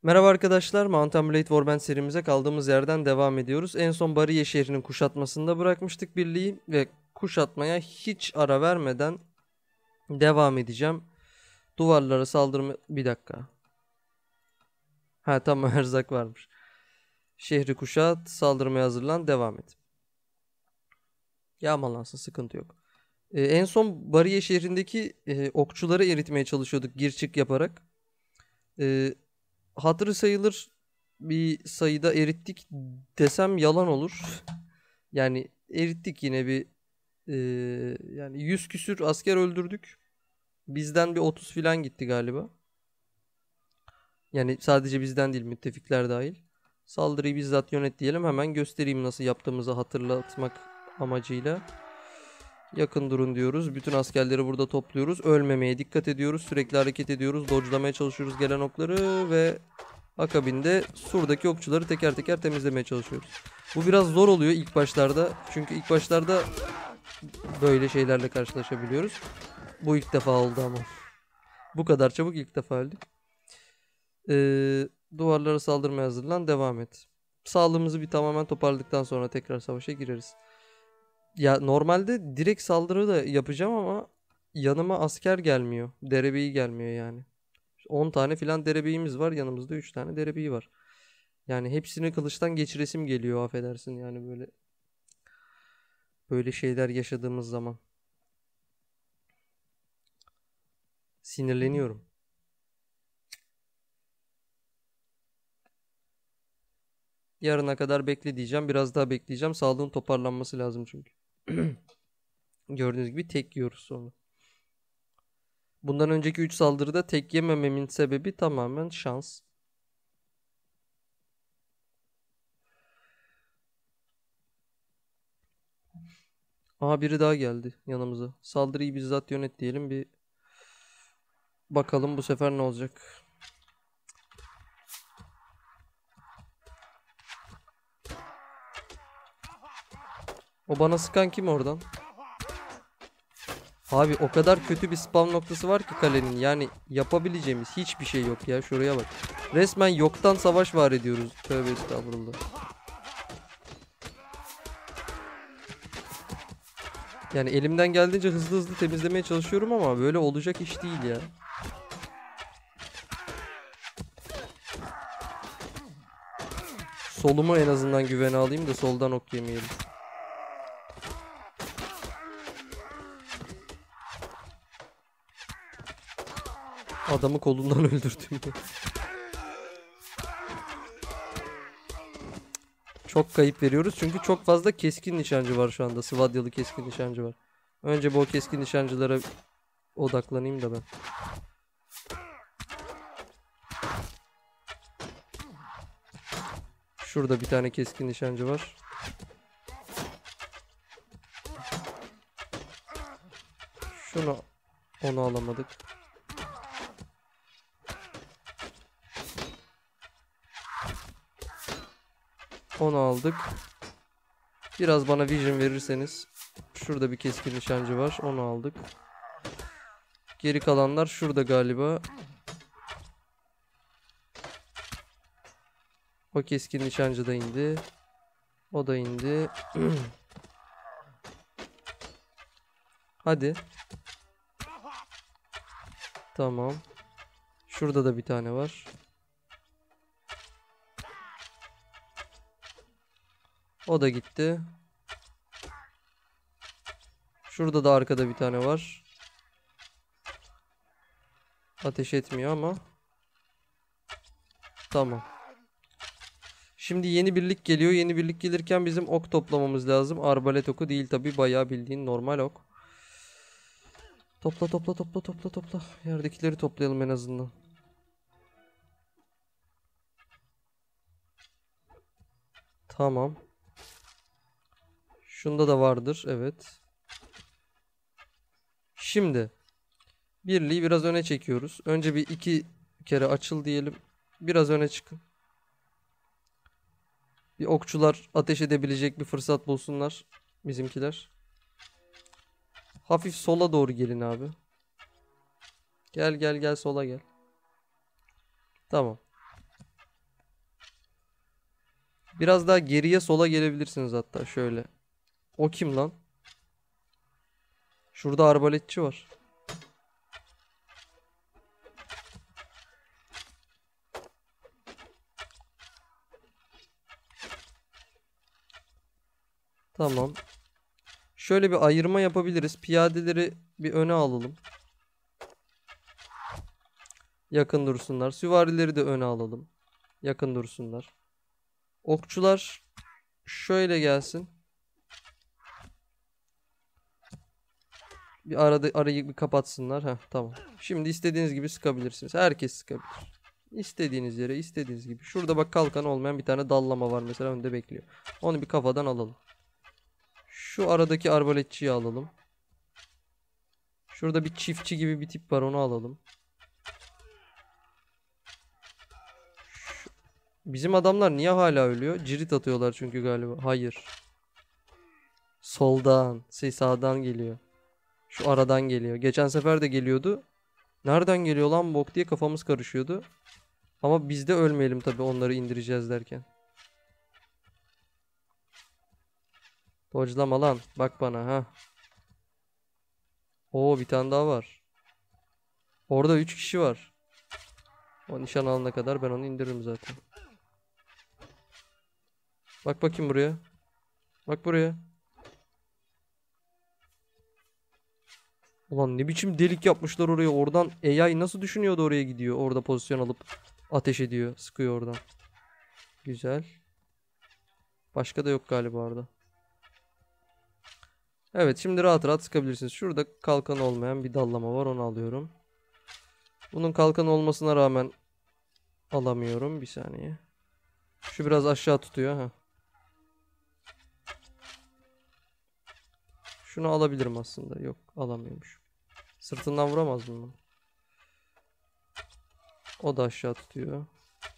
Merhaba arkadaşlar, Mount & Blade Warband serimize kaldığımız yerden devam ediyoruz. En son Bariye şehrinin kuşatmasında bırakmıştık birliği ve kuşatmaya hiç ara vermeden devam edeceğim. Duvarlara saldırma... Bir dakika. Ha tamam, erzak varmış. Şehri kuşat, saldırmaya hazırlan, devam et. Yağmalansın, sıkıntı yok. En son Bariye şehrindeki okçuları eritmeye çalışıyorduk gir çık yaparak. E, Hatırı sayılır bir sayıda erittik desem yalan olur. Yani erittik yine bir yani 100 küsür asker öldürdük. Bizden bir 30 filan gitti galiba. Yani sadece bizden değil, müttefikler dahil. Saldırıyı bizzat yönet diyelim, hemen göstereyim nasıl yaptığımızı hatırlatmak amacıyla. Yakın durun diyoruz. Bütün askerleri burada topluyoruz. Ölmemeye dikkat ediyoruz. Sürekli hareket ediyoruz. Dodge'lamaya çalışıyoruz gelen okları ve akabinde surdaki okçuları teker teker temizlemeye çalışıyoruz. Bu biraz zor oluyor ilk başlarda. Çünkü ilk başlarda böyle şeylerle karşılaşabiliyoruz. Bu ilk defa oldu ama. Bu kadar çabuk ilk defa öldük. Duvarlara saldırmaya hazırlan, devam et. Sağlığımızı bir tamamen toparladıktan sonra tekrar savaşa gireriz. Ya normalde direkt saldırı da yapacağım ama yanıma asker gelmiyor. Derebeyi gelmiyor yani. 10 tane filan derebeyimiz var. Yanımızda 3 tane derebeyi var. Yani hepsini kılıçtan geçiresim geliyor, affedersin yani böyle şeyler yaşadığımız zaman. Sinirleniyorum. Yarına kadar bekle diyeceğim. Biraz daha bekleyeceğim. Sağlığın toparlanması lazım çünkü. Gördüğünüz gibi tek yiyoruz sonra. Bundan önceki 3 saldırıda tek yemememin sebebi tamamen şans. Aha, biri daha geldi yanımıza. Saldırıyı bizzat yönet diyelim, bir bakalım bu sefer ne olacak. O bana sıkan kim oradan? Abi o kadar kötü bir spam noktası var ki kalenin. Yani yapabileceğimiz hiçbir şey yok ya. Şuraya bak. Resmen yoktan savaş var ediyoruz. Tövbe estağfurullah. Yani elimden geldiğince hızlı hızlı temizlemeye çalışıyorum ama böyle olacak iş değil ya. Solumu en azından güvene alayım da soldan ok yemeyelim. Adamı kolundan öldürdüm. Çok kayıp veriyoruz çünkü çok fazla keskin nişancı var şu anda. Svadyalı keskin nişancı var. Önce bu keskin nişancılara odaklanayım da ben. Şurada bir tane keskin nişancı var. Onu alamadık. Onu aldık. Biraz bana vision verirseniz. Şurada bir keskin nişancı var. Onu aldık. Geri kalanlar şurada galiba. O keskin nişancı da indi. O da indi. Hadi. Tamam. Şurada da bir tane var. O da gitti. Şurada da arkada bir tane var. Ateş etmiyor ama. Tamam. Şimdi yeni birlik geliyor. Yeni birlik gelirken bizim ok toplamamız lazım. Arbalet oku değil tabi. Bayağı bildiğin normal ok. Topla topla topla topla topla. Yerdekileri toplayalım en azından. Tamam. Şunda da vardır. Evet. Şimdi birliği biraz öne çekiyoruz. Önce bir iki kere açıl diyelim. Biraz öne çıkın. Bir okçular ateş edebilecek bir fırsat bulsunlar. Bizimkiler. Hafif sola doğru gelin abi. Gel gel gel, sola gel. Tamam. Biraz daha geriye sola gelebilirsiniz hatta şöyle. O kim lan? Şurada arbaletçi var. Tamam. Şöyle bir ayırma yapabiliriz. Piyadeleri bir öne alalım. Yakın dursunlar. Süvarileri de öne alalım. Yakın dursunlar. Okçular şöyle gelsin. Bir arayı bir kapatsınlar. Heh, tamam. Şimdi istediğiniz gibi sıkabilirsiniz. Herkes sıkabilir. İstediğiniz yere, istediğiniz gibi. Şurada bak kalkan olmayan bir tane dallama var mesela önde bekliyor. Onu bir kafadan alalım. Şu aradaki arbaletçiyi alalım. Şurada bir çiftçi gibi bir tip var, onu alalım. Bizim adamlar niye hala ölüyor? Cirit atıyorlar çünkü galiba. Hayır. Soldan. Sağdan geliyor. Şu aradan geliyor. Geçen sefer de geliyordu. Nereden geliyor lan bok diye kafamız karışıyordu. Ama biz de ölmeyelim tabii onları indireceğiz derken. Dodge'lama lan. Bak bana ha. Oo, bir tane daha var. Orada 3 kişi var. O nişan alana kadar ben onu indiririm zaten. Bak bakayım buraya. Bak buraya. Ulan ne biçim delik yapmışlar oraya. Oradan AI nasıl düşünüyordu oraya gidiyor. Orada pozisyon alıp ateş ediyor. Sıkıyor oradan. Güzel. Başka da yok galiba orada. Evet, şimdi rahat rahat sıkabilirsiniz. Şurada kalkan olmayan bir dallama var, onu alıyorum. Bunun kalkan olmasına rağmen alamıyorum. Bir saniye. Şu biraz aşağı tutuyor. Ha. Şunu alabilirim aslında. Yok, alamıyormuş. Sırtından vuramaz mı? O da aşağı tutuyor.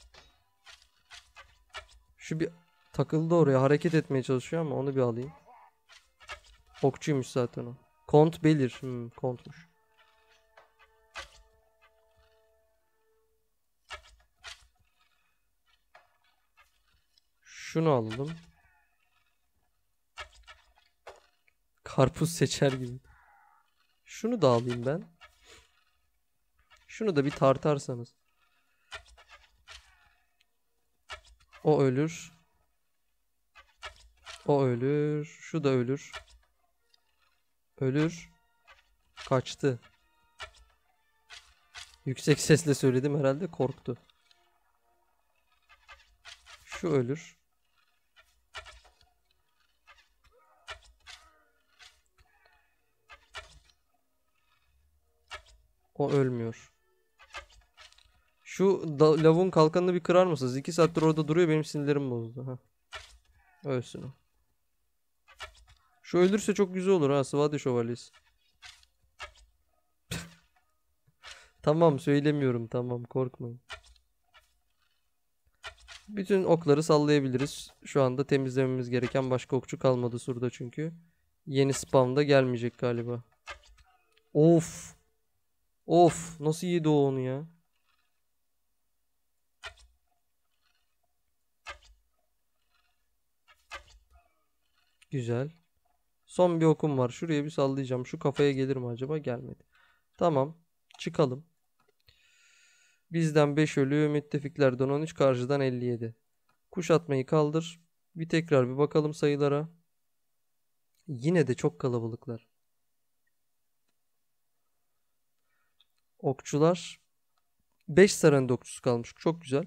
Şu bir takıldı oraya. Hareket etmeye çalışıyor ama onu bir alayım. Okçuymuş zaten o. Kont Belir. Kontmuş. Şunu alalım. Karpuz seçer gibi. Şunu da alayım ben. Şunu da bir tartarsanız. O ölür. O ölür. Şu da ölür. Ölür. Kaçtı. Yüksek sesle söyledim herhalde, korktu. Şu ölür. O ölmüyor. Şu lavuğun kalkanını bir kırar mısınız? 2 saattir orada duruyor, benim sinirlerim bozdu. Heh. Ölsün o. Şu ölürse çok güzel olur ha, Svadi şövalyesi. Tamam, söylemiyorum, tamam, korkmayın. Bütün okları sallayabiliriz. Şu anda temizlememiz gereken başka okçu kalmadı surda çünkü. Yeni spam da gelmeyecek galiba. Of. Of, nasıl yedi o onu ya? Güzel. Son bir okum var. Şuraya bir sallayacağım. Şu kafaya gelir mi acaba? Gelmedi. Tamam. Çıkalım. Bizden 5 ölü. Müttefiklerden 13. Karşıdan 57. Kuşatmayı kaldır. Bir tekrar bir bakalım sayılara. Yine de çok kalabalıklar. Okçular. 5 Saranit okçusu kalmış. Çok güzel.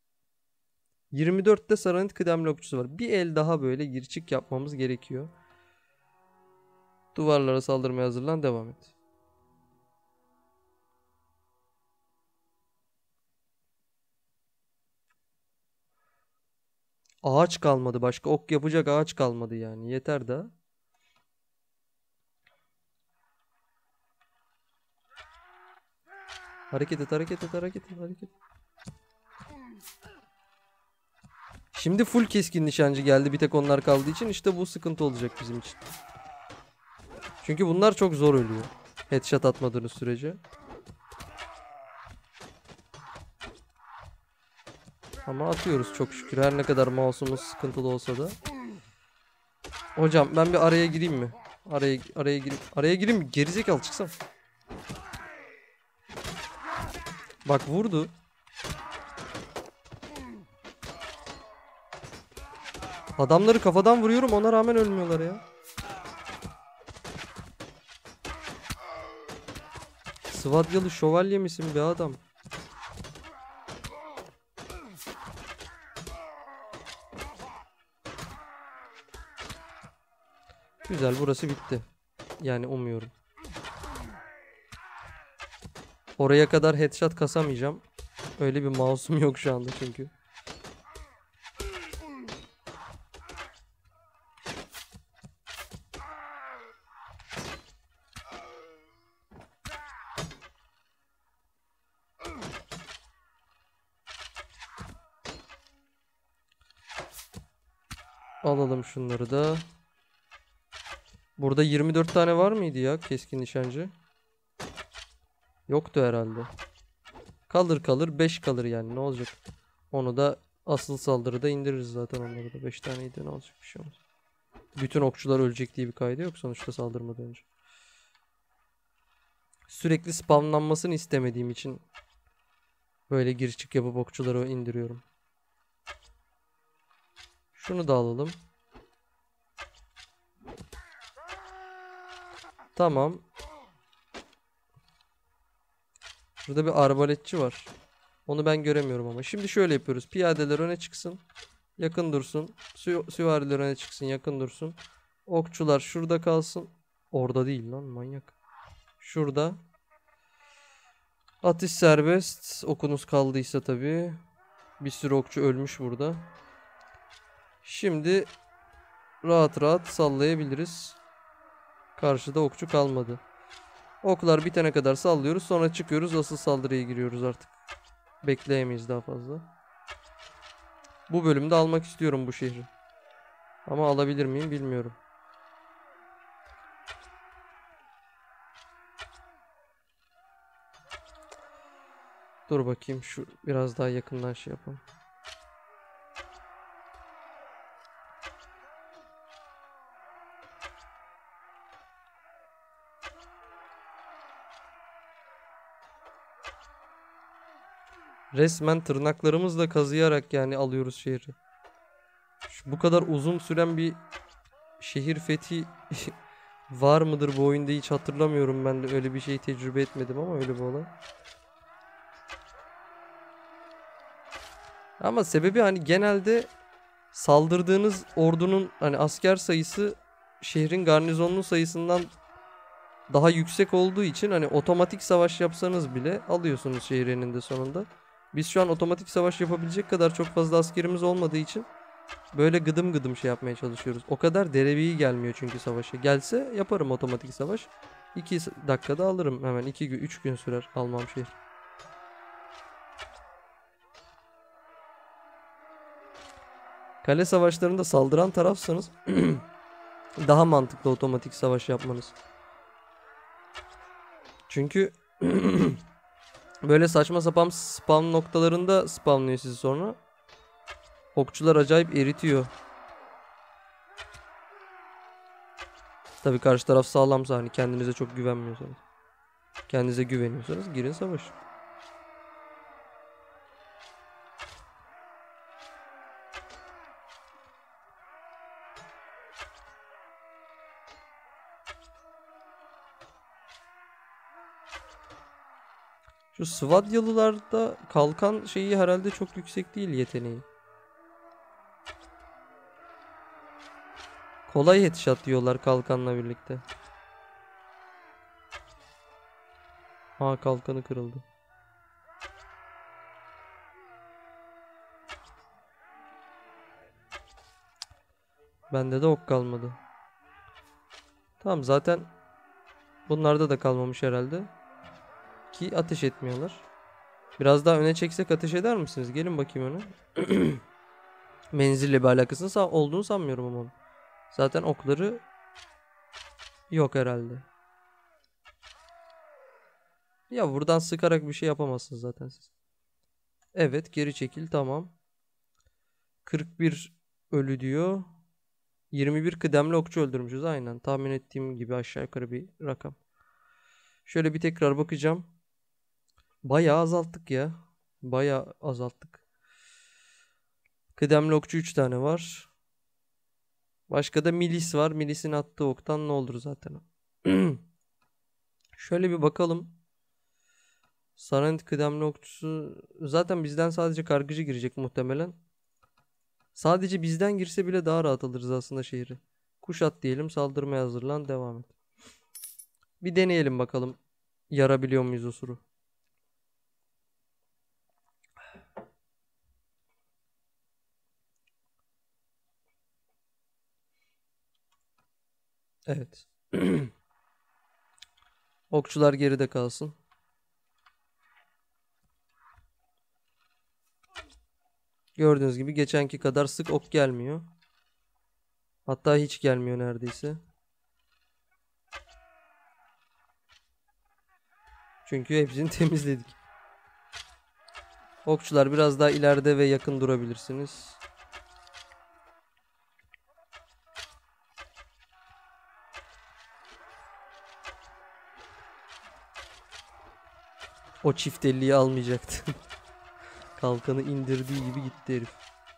24'te Saranit kıdemli okçusu var. Bir el daha böyle gir çık yapmamız gerekiyor. Duvarlara saldırmaya hazırlan. Devam et. Ağaç kalmadı. Başka ok yapacak ağaç kalmadı yani. Yeter daha. Hareket et, hareket et, hareket et, hareket et. Şimdi full keskin nişancı geldi. Bir tek onlar kaldığı için işte bu sıkıntı olacak bizim için. Çünkü bunlar çok zor ölüyor. Headshot atmadığınız sürece. Ama atıyoruz çok şükür. Her ne kadar mouse'umuz sıkıntılı olsa da. Hocam ben bir araya gireyim mi? Araya gireyim mi? Gerizekalı çıksam. Bak vurdu. Adamları kafadan vuruyorum, ona rağmen ölmüyorlar ya. Svadyalı şövalye misin be adam? Güzel, burası bitti. Yani umuyorum. Oraya kadar headshot kasamayacağım. Öyle bir mouse'um yok şu anda çünkü. Alalım şunları da. Burada 24 tane var mıydı ya keskin nişancı? Yoktu herhalde. Kalır 5 kalır yani, ne olacak? Onu da asıl saldırıda indiririz zaten, onları da. 5 taneydi, ne olacak, bir şey olmaz. Bütün okçular ölecek diye bir kaydı yok sonuçta saldırmadan önce. Sürekli spamlanmasını istemediğim için böyle gir çık yapıp okçuları indiriyorum. Şunu da alalım. Tamam. Şurada bir arbaletçi var. Onu ben göremiyorum ama. Şimdi şöyle yapıyoruz. Piyadeler öne çıksın. Yakın dursun. Süvariler öne çıksın. Yakın dursun. Okçular şurada kalsın. Orada değil lan, manyak. Şurada. Atış serbest. Okunuz kaldıysa tabii. Bir sürü okçu ölmüş burada. Şimdi rahat rahat sallayabiliriz. Karşıda okçu kalmadı. Oklar bitene kadar sallıyoruz. Sonra çıkıyoruz. Asıl saldırıya giriyoruz artık. Bekleyemeyiz daha fazla. Bu bölümde almak istiyorum bu şehri. Ama alabilir miyim bilmiyorum. Dur bakayım, şu biraz daha yakından şey yapalım. Resmen tırnaklarımızla kazıyarak yani alıyoruz şehri. Bu kadar uzun süren bir şehir fethi var mıdır bu oyunda hiç hatırlamıyorum, ben de öyle bir şey tecrübe etmedim ama öyle bir olay. Ama sebebi hani genelde saldırdığınız ordunun hani asker sayısı şehrin garnizonunun sayısından daha yüksek olduğu için hani otomatik savaş yapsanız bile alıyorsunuz şehir eninde sonunda. Biz şu an otomatik savaş yapabilecek kadar çok fazla askerimiz olmadığı için böyle gıdım gıdım şey yapmaya çalışıyoruz. O kadar derevi gelmiyor çünkü savaşa. Gelse yaparım otomatik savaş. 2 dakikada alırım hemen. 2 gün 3 gün sürer almam şehir. Kale savaşlarında saldıran tarafsanız daha mantıklı otomatik savaş yapmanız. Çünkü böyle saçma sapan spam noktalarında spamlıyor sizi sonra. Okçular acayip eritiyor. Tabii karşı taraf sağlamsa, hani kendinize çok güvenmiyorsanız. Kendinize güveniyorsanız girin savaşın. Şu Svadyalılarda kalkan şeyi herhalde çok yüksek değil, yeteneği. Kolay headshot diyorlar kalkanla birlikte. Ha, kalkanı kırıldı. Bende de ok kalmadı. Tamam, zaten bunlarda da kalmamış herhalde. Ki ateş etmiyorlar. Biraz daha öne çeksek ateş eder misiniz? Gelin bakayım öne. Menzille bir alakasının olduğunu sanmıyorum ama. Zaten okları yok herhalde. Ya buradan sıkarak bir şey yapamazsınız zaten siz. Evet, geri çekil, tamam. 41 ölü diyor. 21 kıdemli okçu öldürmüşüz. Aynen tahmin ettiğim gibi aşağı yukarı bir rakam. Şöyle bir tekrar bakacağım. Bayağı azalttık ya. Bayağı azalttık. Kıdemli okçu 3 tane var. Başka da milis var. Milisin attığı oktan ne olur zaten. Şöyle bir bakalım. Saranit kıdemli okçusu zaten bizden sadece kargıcı girecek muhtemelen. Sadece bizden girse bile daha rahat alırız aslında şehri. Kuşat diyelim, saldırmaya hazırlan, devam et. Bir deneyelim bakalım. Yarabiliyor muyuz o suru? Evet. Okçular geride kalsın. Gördüğünüz gibi geçenki kadar sık ok gelmiyor. Hatta hiç gelmiyor neredeyse. Çünkü hepsini temizledik. Okçular biraz daha ileride ve yakın durabilirsiniz. O çift elliyi almayacaktı. Kalkanı indirdiği gibi gitti herif.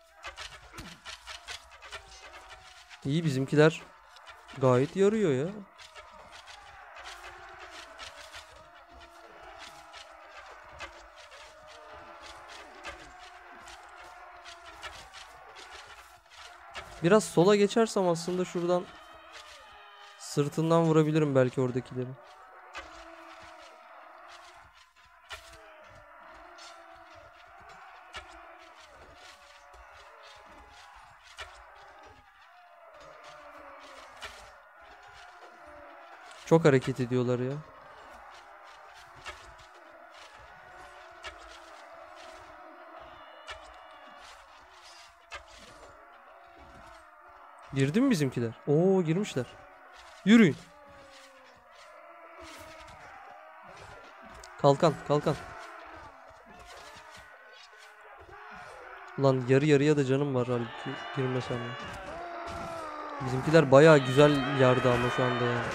İyi, bizimkiler gayet yarıyor ya. Biraz sola geçersem aslında şuradan sırtından vurabilirim belki oradakileri. Çok hareket ediyorlar ya. Girdi mi bizimkiler? Oo, girmişler. Yürüyün. Kalkan, kalkan. Ulan yarı yarıya da canım var halbuki girmesem ya. Bizimkiler bayağı güzel yardı ama şu anda yani.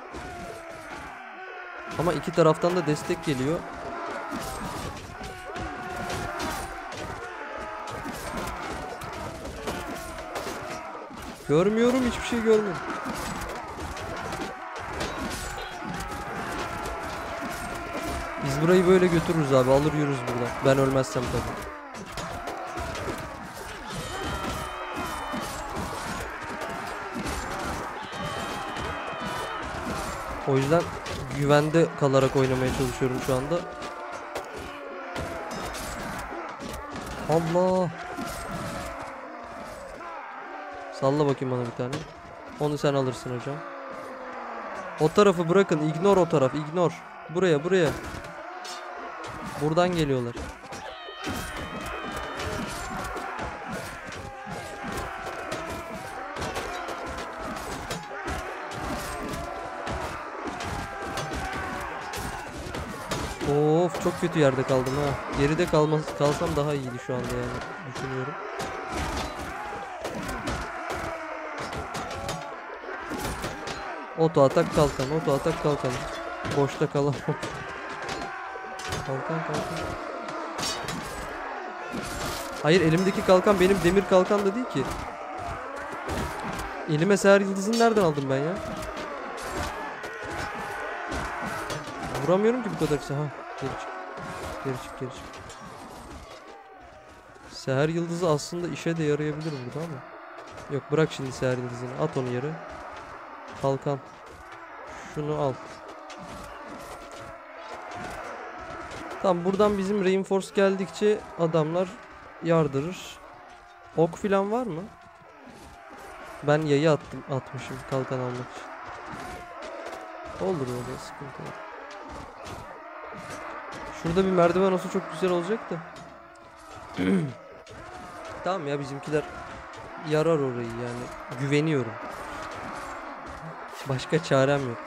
Ama iki taraftan da destek geliyor. Görmüyorum, hiçbir şey görmüyorum. Biz burayı böyle götürürüz abi, alır yürürüz buradan. Ben ölmezsem tabii. O yüzden güvende kalarak oynamaya çalışıyorum şu anda. Allah. Salla bakayım bana bir tane. Onu sen alırsın hocam. O tarafı bırakın. Ignore o taraf. Ignore. Buraya, buraya. Buradan geliyorlar. Of, çok kötü yerde kaldım ha. Geride kalsam daha iyiydi şu anda yani. Düşünüyorum. Oto atak kalkan, oto atak kalkan. Boşta kalamam. Kalkan, kalkan. Hayır, elimdeki kalkan benim demir kalkan da değil ki. Elime seher yıldızını nereden aldım ben ya? Vuramıyorum ki bu kadar kısa. Ha, geri çık. Geri çık, geri çık. Seher yıldızı aslında işe de yarayabilir burada ama. Yok, bırak şimdi seher yıldızını. At onu yere. Kalkan. Şunu al. Tamam, buradan bizim reinforce geldikçe adamlar yardırır. Ok filan var mı? Ben yayı atmışım kalkan almak için. Olur, öyle sıkıntı yok. Şurada bir merdiven olsa çok güzel olacak da. Tamam ya, bizimkiler yarar orayı yani. Güveniyorum. Başka çarem yok.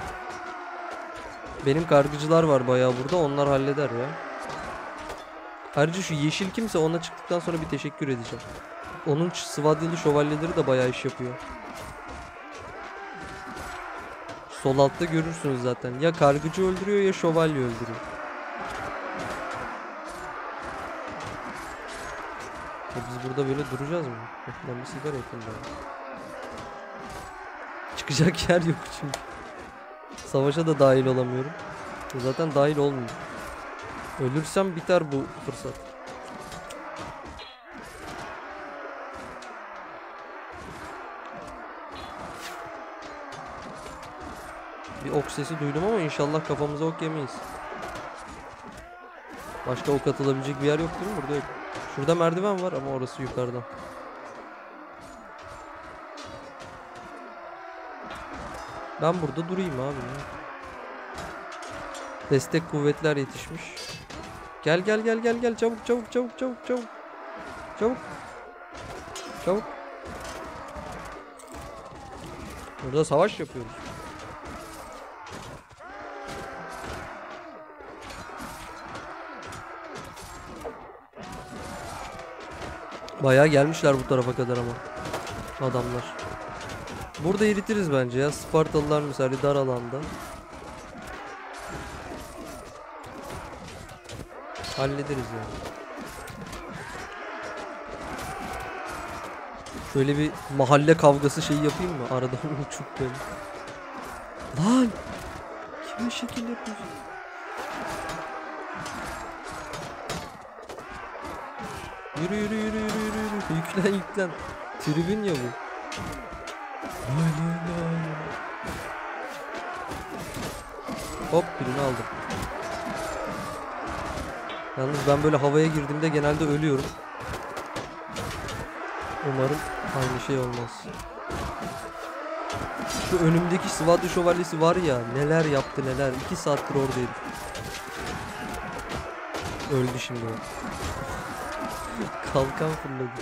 Benim kargıcılar var bayağı burada. Onlar halleder ya. Ayrıca şu yeşil kimse, ona çıktıktan sonra bir teşekkür edeceğim. Onun Svadyalı şövalyeleri de bayağı iş yapıyor. Sol altta görürsünüz zaten. Ya kargıcı öldürüyor ya şövalye öldürüyor. Ya biz burada böyle duracağız mı? Ben bir sigara yakayım bari. Çıkacak yer yok çünkü. Savaşa da dahil olamıyorum. Zaten dahil olmuyor. Ölürsem biter bu fırsat. Bir ok sesi duydum ama inşallah kafamıza ok yemeyiz. Başka ok atılabilecek bir yer yok değil mi? Burada yok. Şurada merdiven var ama orası yukarıdan. Ben burada durayım abi. Destek kuvvetler yetişmiş. Gel gel gel gel gel, çabuk çabuk çabuk çabuk çabuk. Çabuk. Çabuk. Burada savaş yapıyoruz. Bayağı gelmişler bu tarafa kadar ama adamlar. Burada eritiriz bence ya. Spartalılar misali dar alanda. Hallederiz yani. Şöyle bir mahalle kavgası şeyi yapayım mı? Arada uçup böyle. Lan! Kime şekil yapıyorsun? Yürü yürü yürü yürü yürü yürü. Yüklen yüklen. Tribün ya bu. Hop, birini aldım. Yalnız ben böyle havaya girdiğimde genelde ölüyorum. Umarım aynı şey olmaz. Şu önümdeki Svadya şövalyesi var ya, neler yaptı neler. 2 saattir oradayım. Öldü şimdi o. Kalkan fırladı.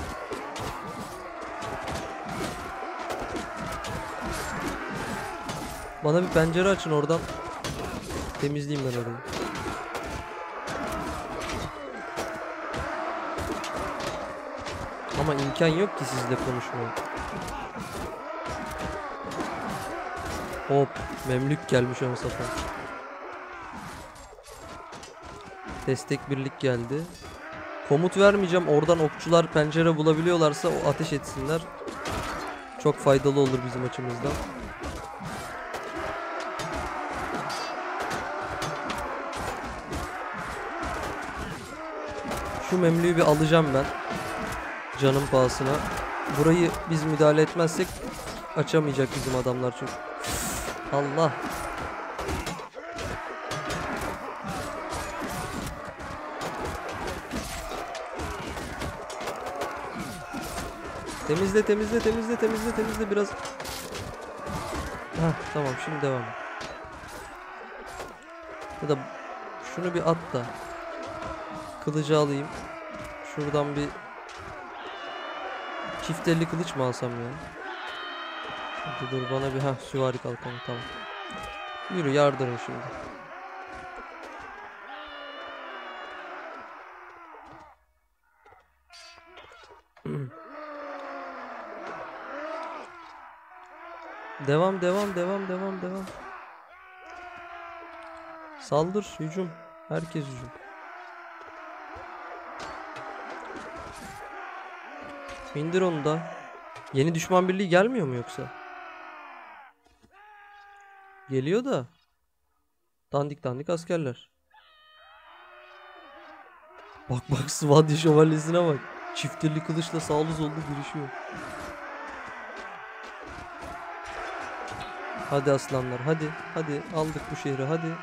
Bana bir pencere açın oradan. Temizleyeyim ben orayı. Ama imkan yok ki sizle konuşmaya. Hop, Memlük gelmiş ön safa. Destek birlik geldi. Komut vermeyeceğim. Oradan okçular pencere bulabiliyorlarsa o ateş etsinler. Çok faydalı olur bizim açımızdan. Şu Memlüğü bir alacağım ben. Canım pahasına. Burayı biz müdahale etmezsek açamayacak bizim adamlar çünkü. Allah. Temizle temizle temizle temizle temizle biraz. Heh, tamam, şimdi devam. Ya da şunu bir at da kılıcı alayım. Şuradan bir çift elli kılıç mı alsam ya? Dur bana bir süvari kalkanı, tamam. Yürü yardırın şimdi. Devam devam devam devam devam. Saldır, hücum. Herkes hücum. İndir onu da. Yeni düşman birliği gelmiyor mu yoksa? Geliyor da. Dandik dandik askerler. Bak bak, Svadya şövalyesine bak. Çiftirli kılıçla sağlı sollu girişiyor. Hadi aslanlar, hadi. Hadi aldık bu şehri, hadi.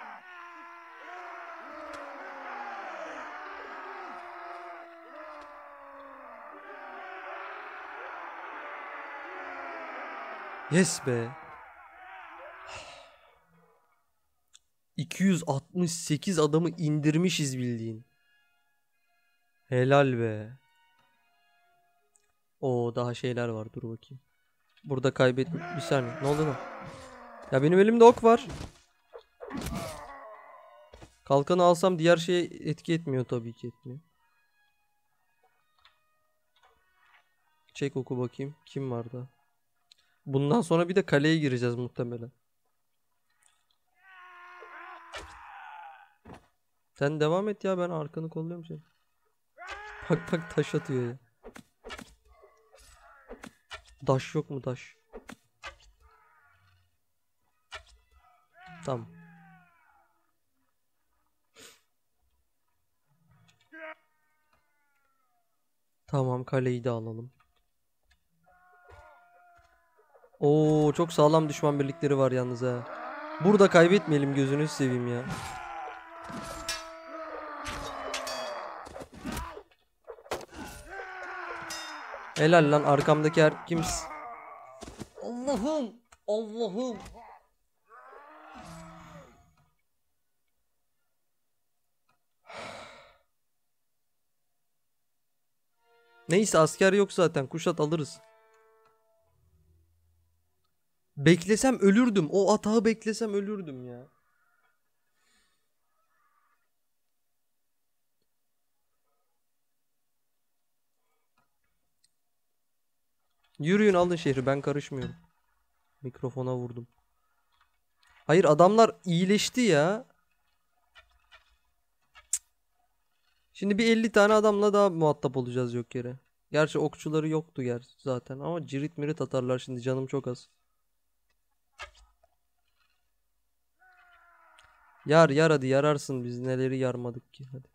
Yes be. 268 adamı indirmişiz bildiğin. Helal be. O daha şeyler var, dur bakayım. Burada kaybettim. Bir saniye, ne oldu lan? Ya benim elimde ok var. Kalkanı alsam diğer şeye etki etmiyor, tabii ki etmiyor. Çek oku bakayım. Kim vardı? Bundan sonra bir de kaleye gireceğiz muhtemelen. Sen devam et ya, ben arkanı kolluyorum seni. Bak bak, taş atıyor ya. Daş yok mu, daş? Tamam. Tamam, kaleyi de alalım. Oo, çok sağlam düşman birlikleri var yalnız ha. Burada kaybetmeyelim, gözünü seveyim ya. Helal lan, arkamdaki her kimsin? Allah'ım. Allah'ım. Neyse, asker yok zaten, kuşat alırız. Beklesem ölürdüm. O atağı beklesem ölürdüm ya. Yürüyün, alın şehri, ben karışmıyorum. Mikrofona vurdum. Hayır, adamlar iyileşti ya. Şimdi bir 50 tane adamla daha muhatap olacağız yok yere. Gerçi okçuları yoktu zaten ama cirit mirit atarlar şimdi, canım çok az. Yar yar, hadi yararsın, biz neleri yarmadık ki, hadi.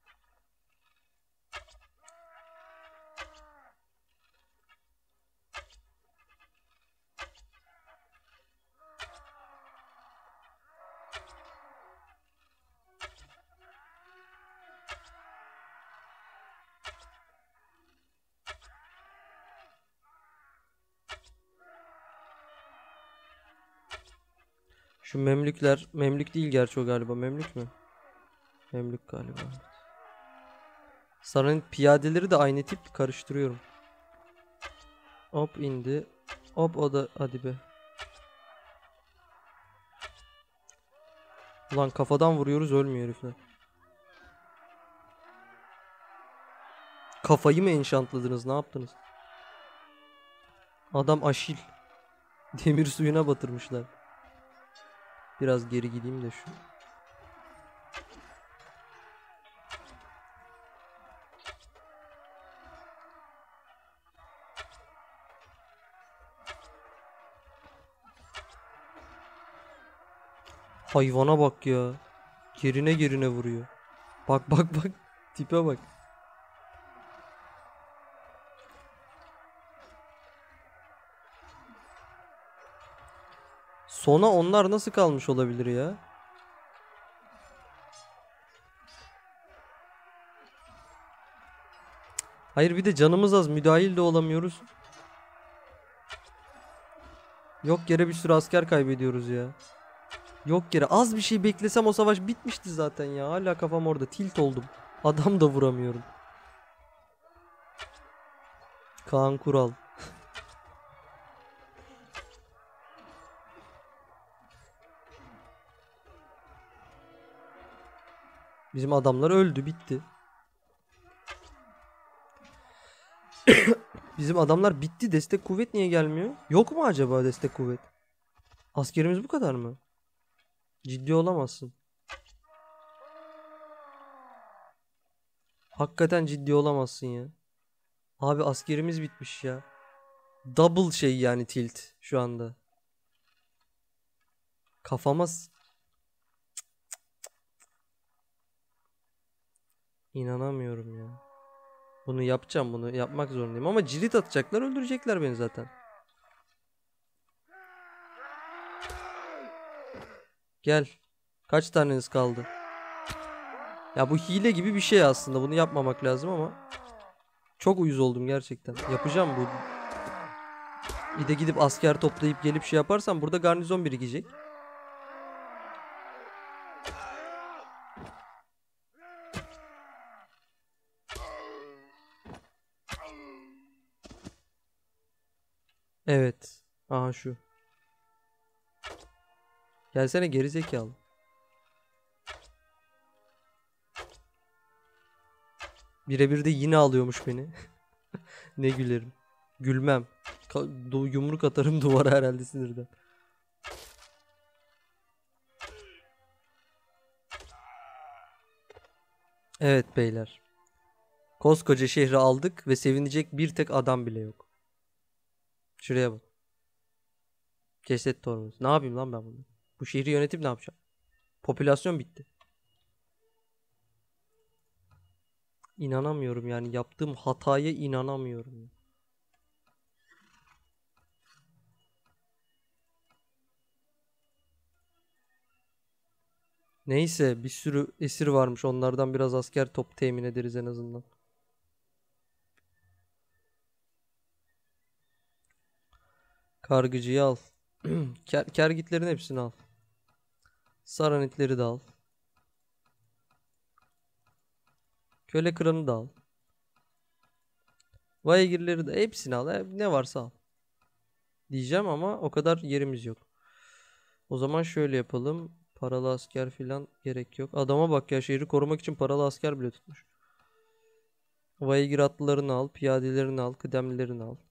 Şu Memlükler, Memlük değil gerçi o, galiba Memlük mü? Memlük galiba. Sarayın piyadeleri de aynı tip, karıştırıyorum. Hop indi. Hop, o da, hadi be. Ulan kafadan vuruyoruz, ölmüyor herifler. Kafayı mı enchantladınız, ne yaptınız? Adam Aşil. Demir suyuna batırmışlar. Biraz geri gideyim de şu. Hayvana bak ya. Gerine gerine vuruyor. Bak bak bak. Tipe bak. Sona onlar nasıl kalmış olabilir ya? Hayır, bir de canımız az, müdahil de olamıyoruz. Yok yere bir sürü asker kaybediyoruz ya. Yok yere az bir şey beklesem o savaş bitmişti zaten ya. Hala kafam orada, tilt oldum. Adam da vuramıyorum. Kaan Kural. Bizim adamlar öldü, bitti. Bizim adamlar bitti. Destek kuvvet niye gelmiyor? Yok mu acaba destek kuvvet? Askerimiz bu kadar mı? Ciddi olamazsın. Hakikaten ciddi olamazsın ya. Abi askerimiz bitmiş ya. Double şey yani, tilt şu anda. Kafama inanamıyorum ya. Bunu yapacağım, bunu yapmak zorundayım ama cirit atacaklar, öldürecekler beni zaten. Gel. Kaç taneniz kaldı? Ya bu hile gibi bir şey aslında, bunu yapmamak lazım ama çok uyuz oldum gerçekten. Yapacağım bu. Bir de gidip asker toplayıp gelip şey yaparsam burada garnizon birikecek. Evet. Aha şu. Gelsene gerizekalı. Birebir de yine alıyormuş beni. Ne gülerim. Gülmem. Yumruk atarım duvara herhalde sinirden. Evet beyler. Koskoca şehri aldık ve sevinecek bir tek adam bile yok. Şuraya bak. Ceset torbası. Ne yapayım lan ben bunu? Bu şehri yönetip ne yapacağım? Popülasyon bitti. İnanamıyorum yani yaptığım hataya inanamıyorum. Neyse bir sürü esir varmış. Onlardan biraz asker top temin ederiz en azından. Kargıcıyı al. Kergitlerin hepsini al. Saranitleri de al. Köle kıranı da al. Vaygirleri de hepsini al. Ne varsa al. Diyeceğim ama o kadar yerimiz yok. O zaman şöyle yapalım. Paralı asker filan gerek yok. Adama bak ya, şehri korumak için paralı asker bile tutmuş. Vaygir atlılarını al. Piyadelerini al. Kıdemlilerini al.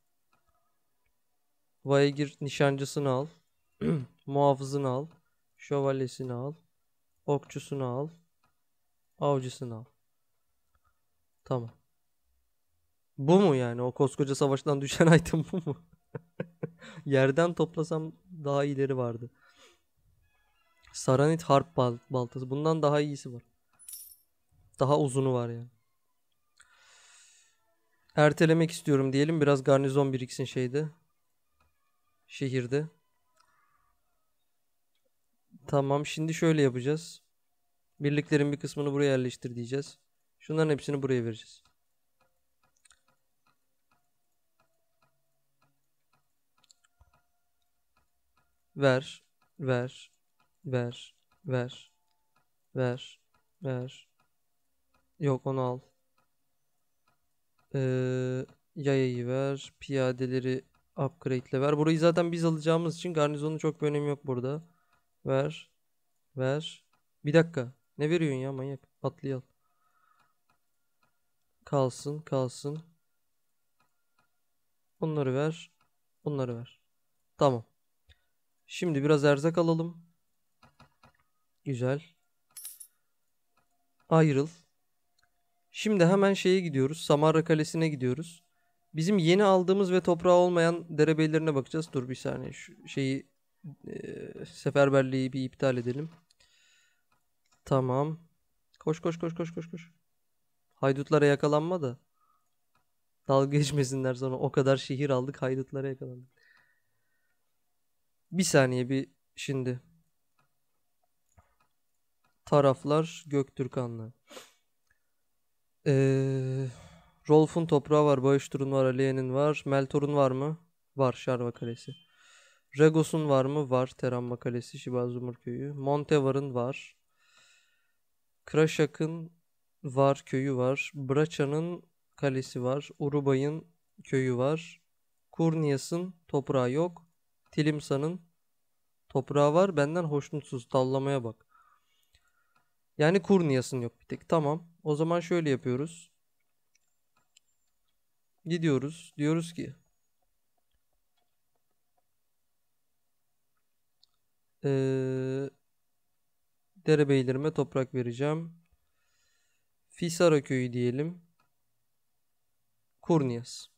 Vaygir nişancısını al. Muhafızını al. Şövalyesini al. Okçusunu al. Avcısını al. Tamam. Bu mu yani? O koskoca savaştan düşen item bu mu? Yerden toplasam daha iyileri vardı. Saranit harp baltası. Bundan daha iyisi var. Daha uzunu var yani. Ertelemek istiyorum diyelim. Biraz garnizon biriksin şeyde. Şehirde. Tamam, şimdi şöyle yapacağız. Birliklerin bir kısmını buraya yerleştir diyeceğiz. Şunların hepsini buraya vereceğiz. Ver. Ver. Ver. Ver. Ver. Ver. Yok, onu al. Yayayı ver. Piyadeleri upgrade'le ver. Burayı zaten biz alacağımız için garnizonun çok bir önemi yok burada. Ver. Ver. Bir dakika. Ne veriyorsun ya manyak? Atlıyı al. Kalsın. Kalsın. Bunları ver. Bunları ver. Tamam. Şimdi biraz erzak alalım. Güzel. Ayrıl. Şimdi hemen şeye gidiyoruz. Samarra Kalesi'ne gidiyoruz. Bizim yeni aldığımız ve toprağı olmayan derebeylerine bakacağız. Dur bir saniye. Şu şeyi seferberliği bir iptal edelim. Tamam. Koş koş koş koş koş koş. Haydutlara yakalanma da. Dalga geçmesinler sonra. O kadar şehir aldık, haydutlara yakalandık. Bir saniye bir şimdi. Taraflar Göktürk'anlı. Ee, Rolf'un toprağı var. Bağıştur'un var. Aliye'nin var. Meltor'un var mı? Var. Şarva Kalesi. Regos'un var mı? Var. Teramma Kalesi. Şibazumur Köyü. Montevar'ın var. Kraşak'ın var. Köyü var. Braça'nın kalesi var. Urubay'ın köyü var. Kurnias'ın toprağı yok. Tilimsa'nın toprağı var. Benden hoşnutsuz. Tallamaya bak. Yani Kurnias'ın yok bir tek. Tamam. O zaman şöyle yapıyoruz. Gidiyoruz. Diyoruz ki ee, derebeylerime toprak vereceğim. Fisara köyü diyelim. Kurnias.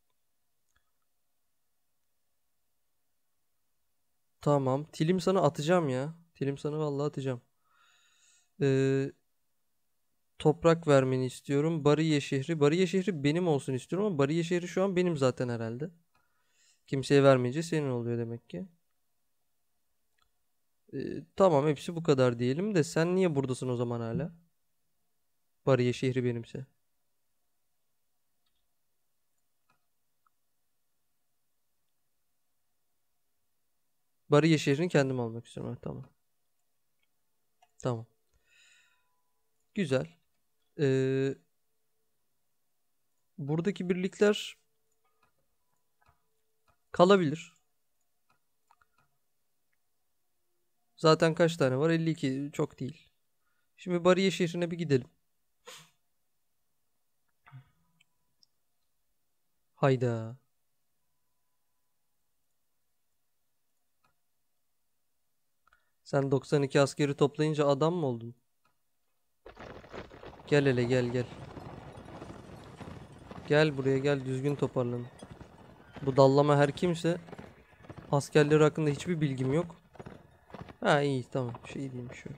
Tamam. Tilimsan'ı atacağım ya. Tilimsan'ı vallahi atacağım. Ee, Toprak vermeni istiyorum. Bariye şehri. Bariye şehri benim olsun istiyorum ama Bariye şehri şu an benim zaten herhalde. Kimseye vermeyince senin oluyor demek ki. Tamam, hepsi bu kadar diyelim de sen niye buradasın o zaman hala? Bariye şehri benimse. Bariye şehrini kendim almak istiyorum. Evet, tamam. Tamam. Güzel. Ee, Buradaki birlikler kalabilir. Zaten kaç tane var? 52. Çok değil. Şimdi Bariye şehrine bir gidelim. Hayda. Sen 92 askeri toplayınca adam mı oldun? Gel hele gel gel. Gel buraya gel, düzgün toparlan. Bu dallama her kimse, askerleri hakkında hiçbir bilgim yok. Ha iyi tamam, şey diyeyim şöyle.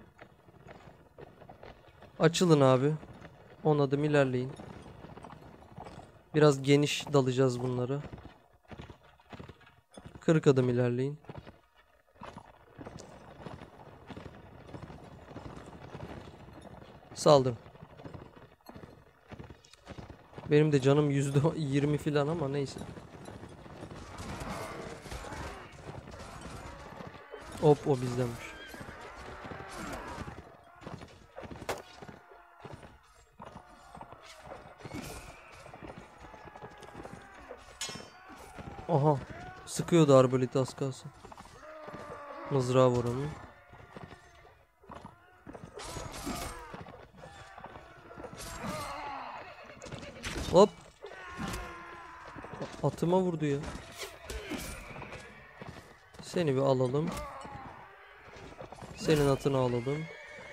Açılın abi. 10 adım ilerleyin. Biraz geniş dalacağız bunları. 40 adım ilerleyin. Saldırın. Benim de canım %20 falan ama neyse. Hop, o bizdenmiş. Aha. Sıkıyordu arbaleti az kalsın. Mızrağı var onun. Hop. Atıma vurdu ya. Seni bir alalım. Senin atını alalım.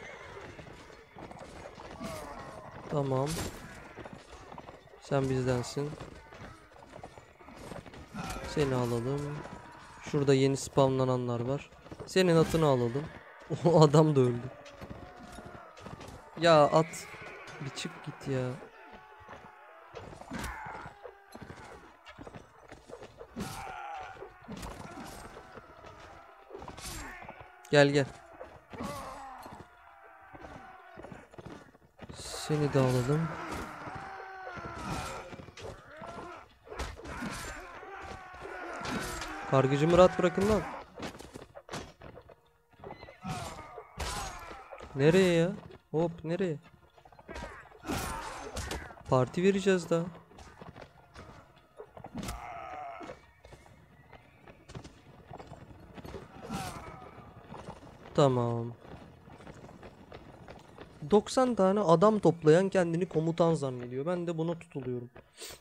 Tamam. Sen bizdensin. Seni alalım. Şurada yeni spamlananlar var. Senin atını alalım. O adam da öldü. Ya at. Bir çık git ya. Gel gel. Seni de alalım. Kargıcımı rahat bırakın lan. Nereye ya? Hop nereye? Parti vereceğiz daha. Tamam. 90 tane adam toplayan kendini komutan zannediyor. Ben de buna tutuluyorum.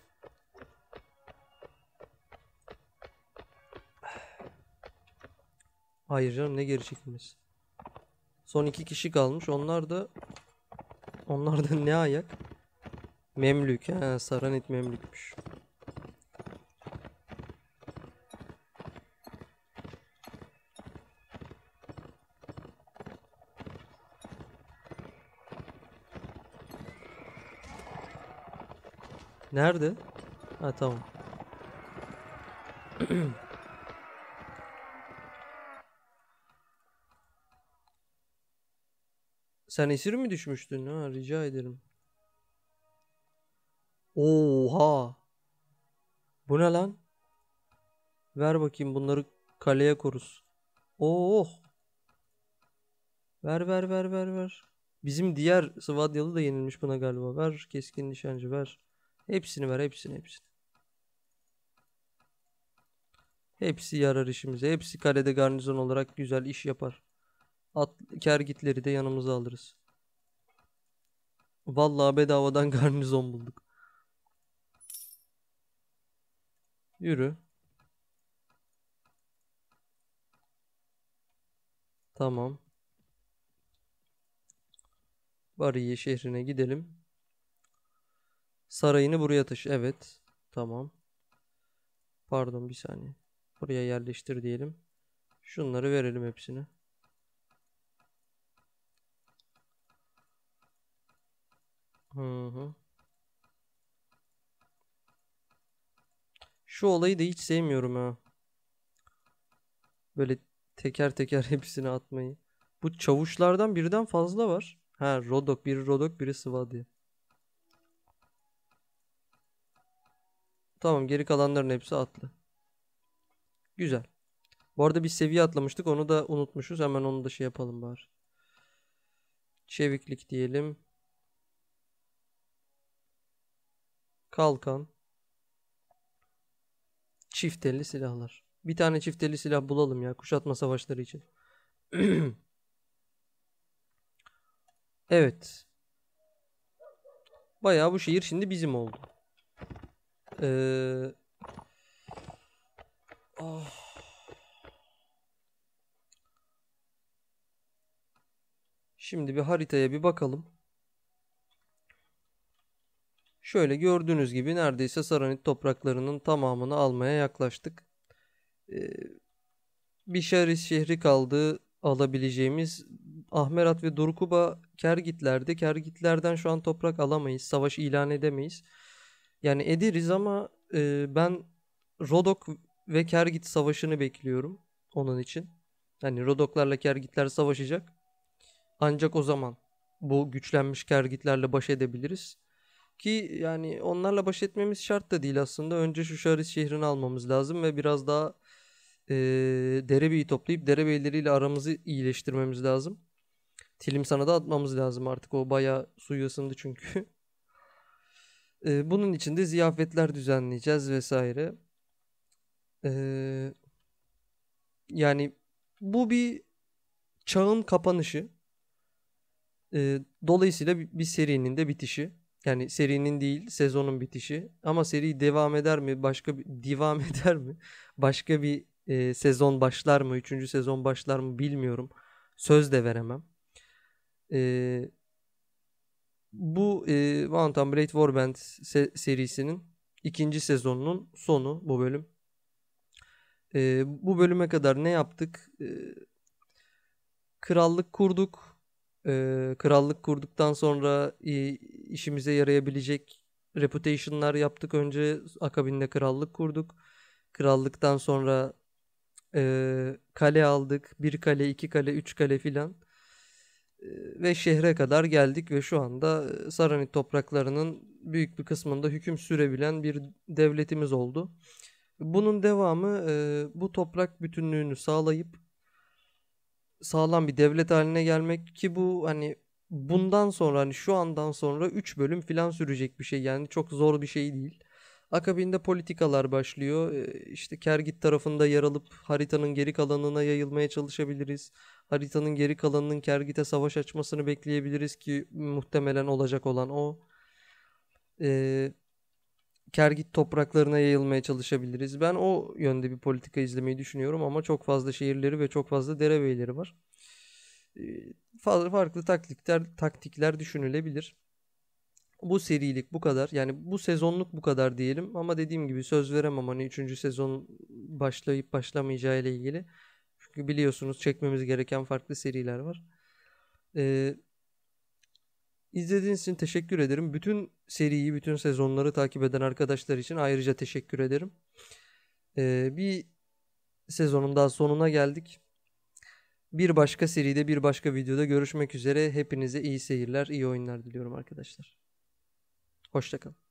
Hayır canım, ne geri çekilmesi. Son 2 kişi kalmış. Onlar da ne ayak? Memlük. He, Saranit Memlükmüş. Nerede? Ha tamam. Sen esir mi düşmüştün? Ha, rica ederim. Oha. Bu ne lan? Ver bakayım bunları, kaleye koruz. Oh. Ver ver ver ver ver. Bizim diğer Svadyalı da yenilmiş buna galiba. Ver keskin nişancı ver. Hepsini ver, hepsini. Hepsi yarar işimize. Hepsi kalede garnizon olarak güzel iş yapar. Kergitleri de yanımıza alırız. Vallahi bedavadan garnizon bulduk. Yürü. Tamam. Bariye şehrine gidelim. Sarayını buraya taşı. Evet. Tamam. Pardon bir saniye. Buraya yerleştir diyelim. Şunları verelim hepsini. Hı hı. Şu olayı da hiç sevmiyorum ha. Böyle teker teker hepsini atmayı. Bu çavuşlardan birden fazla var. Ha, Rodok. Biri Rodok, biri Svadi. Tamam, geri kalanların hepsi atlı. Güzel. Bu arada bir seviye atlamıştık. Onu da unutmuşuz. Hemen onu da şey yapalım bari. Çeviklik diyelim. Kalkan. Çift elli silahlar. Bir tane çift elli silah bulalım ya. Kuşatma savaşları için. Evet. Bayağı bu şehir şimdi bizim oldu. Ee, ah. Şimdi bir haritaya bir bakalım. Şöyle gördüğünüz gibi neredeyse Saranit topraklarının tamamını almaya yaklaştık. Ee, Bir Şaris şehri kaldı alabileceğimiz. Ahmerat ve Dorkuba Kergitlerde. Kergitlerden şu an toprak alamayız. Savaş ilan edemeyiz. Yani ederiz ama ben Rodok ve Kergit savaşını bekliyorum onun için. Hani Rodoklarla Kergitler savaşacak. Ancak o zaman bu güçlenmiş Kergitlerle baş edebiliriz. Ki yani onlarla baş etmemiz şart da değil aslında. Önce şu Şaris şehrini almamız lazım ve biraz daha derebeyi toplayıp derebeyleriyle aramızı iyileştirmemiz lazım. Tilimsan'a da atmamız lazım artık. O bayağı suyu ısındı çünkü. Bunun için de ziyafetler düzenleyeceğiz vesaire. Eee, Yani bu bir çağın kapanışı. Dolayısıyla bir serinin de bitişi. Yani serinin değil, sezonun bitişi. Ama seri devam eder mi? Başka bir devam eder mi? Başka bir sezon başlar mı? Üçüncü sezon başlar mı bilmiyorum. Söz de veremem. Ee, Bu Mount & Blade Warband serisinin ikinci sezonunun sonu bu bölüm. Bu bölüme kadar ne yaptık? Krallık kurduk. Krallık kurduktan sonra işimize yarayabilecek reputation'lar yaptık. Önce akabinde krallık kurduk. Krallıktan sonra kale aldık. Bir kale, iki kale, üç kale filan. Ve şehre kadar geldik ve şu anda Saranit topraklarının büyük bir kısmında hüküm sürebilen bir devletimiz oldu. Bunun devamı bu toprak bütünlüğünü sağlayıp sağlam bir devlet haline gelmek ki bu hani bundan sonra hani şu andan sonra 3 bölüm filan sürecek bir şey yani çok zor bir şey değil. Akabinde politikalar başlıyor. İşte Kergit tarafında yer alıp haritanın geri kalanına yayılmaya çalışabiliriz. Haritanın geri kalanının Kergit'e savaş açmasını bekleyebiliriz ki muhtemelen olacak olan o. Ee, Kergit topraklarına yayılmaya çalışabiliriz. Ben o yönde bir politika izlemeyi düşünüyorum ama çok fazla şehirleri ve çok fazla derebeyleri var. Farklı taktikler düşünülebilir. Bu serilik bu kadar. Yani bu sezonluk bu kadar diyelim. Ama dediğim gibi söz veremem hani 3. sezon başlayıp başlamayacağı ile ilgili. Çünkü biliyorsunuz çekmemiz gereken farklı seriler var. Ee, izlediğiniz için teşekkür ederim. Bütün seriyi, bütün sezonları takip eden arkadaşlar için ayrıca teşekkür ederim. Bir sezonun daha sonuna geldik. Bir başka seride, bir başka videoda görüşmek üzere. Hepinize iyi seyirler, iyi oyunlar diliyorum arkadaşlar. Hoşça kalın.